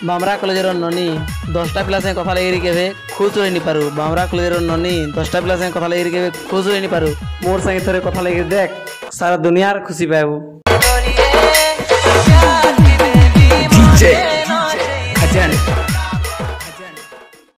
Bamra college ननी 10टा पिला से कथा लगे के खुश रही पारू। बामरा कॉलेज ननी 10टा पिला से कथा लगे के खुश रही पारू। मोर संगे थोड़े कथा लगे देख सारा दुनिया खुशी पाबू।